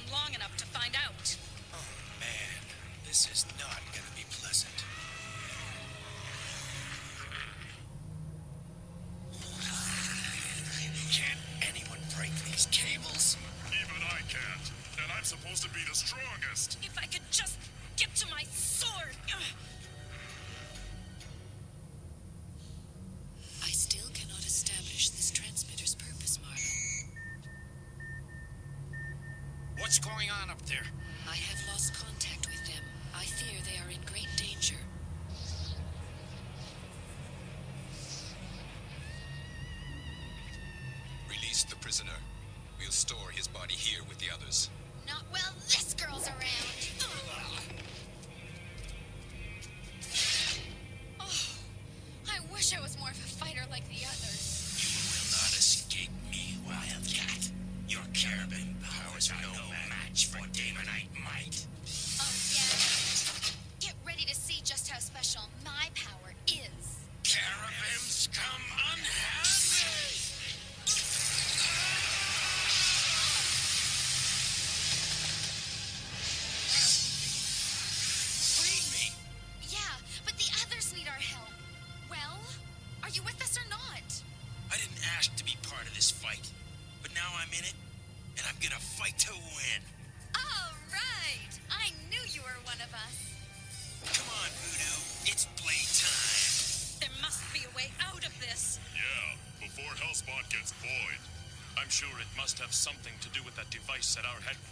long enough to find out. Oh, man. This is not gonna be pleasant. Can't anyone break these cables? Even I can't. And I'm supposed to be the strongest. If I could just get to my sword. I still cannot establish this transmitter's purpose, Marlow. What's going on up there? I have lost contact with them. I fear they are in great danger. Release the prisoner. We'll store his body here with the others. Not while this girl's around. Oh, I wish I was more of a fighter like the others. You will not escape me, Wildcat. Your caravan powers are no match for Damonite might. Oh, yeah? Get ready to see just how special my power is. Caravans come unhandy! Free me! Yeah, but the others need our help. Well, are you with us or not? I didn't ask to be part of this fight, but now I'm in it, and I'm gonna fight to win. All right! I knew you were one of us. Come on, Voodoo. It's playtime. There must be a way out of this. Yeah, before Hellspawn gets void. I'm sure it must have something to do with that device at our headquarters.